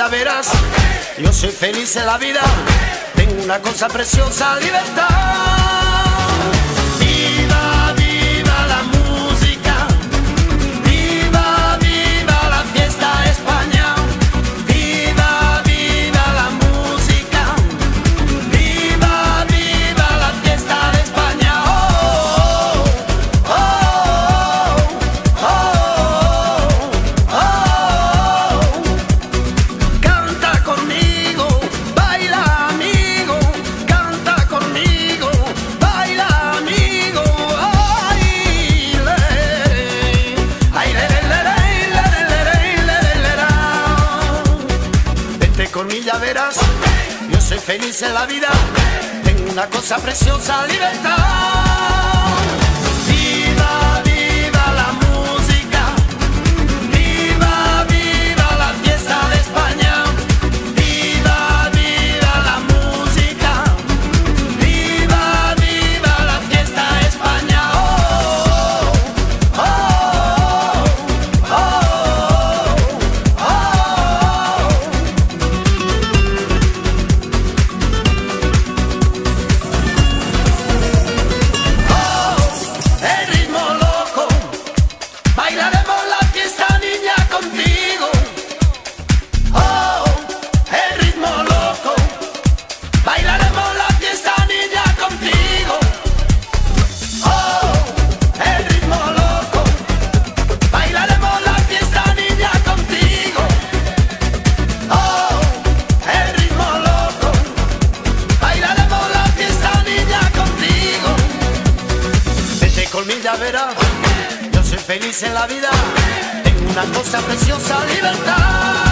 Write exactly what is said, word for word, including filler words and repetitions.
ya verás. Yo soy feliz en la vida, tengo una cosa preciosa, libertad. Viva, viva la música, viva, viva la fiesta España. Viva, viva la música, viva, viva la fiesta de España. Oh, oh, oh, oh, oh, oh. Canta conmigo, baila amigo, canta conmigo, baila amigo. Ay, le, ay, le, le, le, le, le, le, le, le, la. Vente conmigo, ya verás. Yo soy feliz en la vida, tengo una cosa preciosa, libertad. Viva, viva la música, viva, viva la fiesta de España. Viva, viva la música, viva, viva la fiesta de España. Oh, oh, oh, oh, oh, oh. El ritmo loco, bailaremos la fiesta niña contigo. Oh, el ritmo loco, bailaremos la fiesta niña contigo. Oh, el ritmo loco, bailaremos la fiesta niña contigo. Oh, el ritmo loco, bailaremos la fiesta niña contigo. Vete conmigo, ya verás. Yo soy feliz en la vida, tengo una cosa preciosa, libertad.